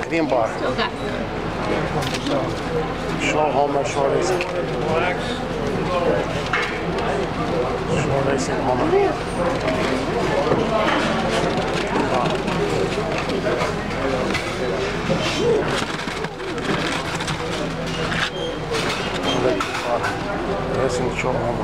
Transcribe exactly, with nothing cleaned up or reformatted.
Green bar. Still got some. Short Homer, short racing. Short racing Homer. Racing short Homer.